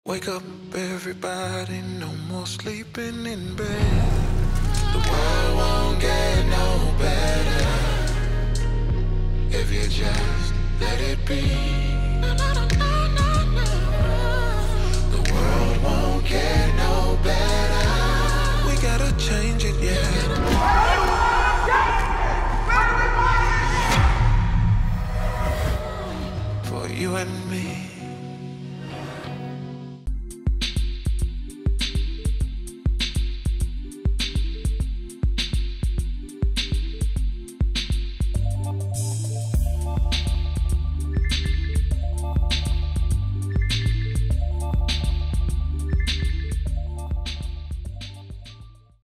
Wake up, everybody, no more sleeping in bed. The world won't get no better if you just let it be. The world won't get no better. We gotta change it, yeah. For you and me.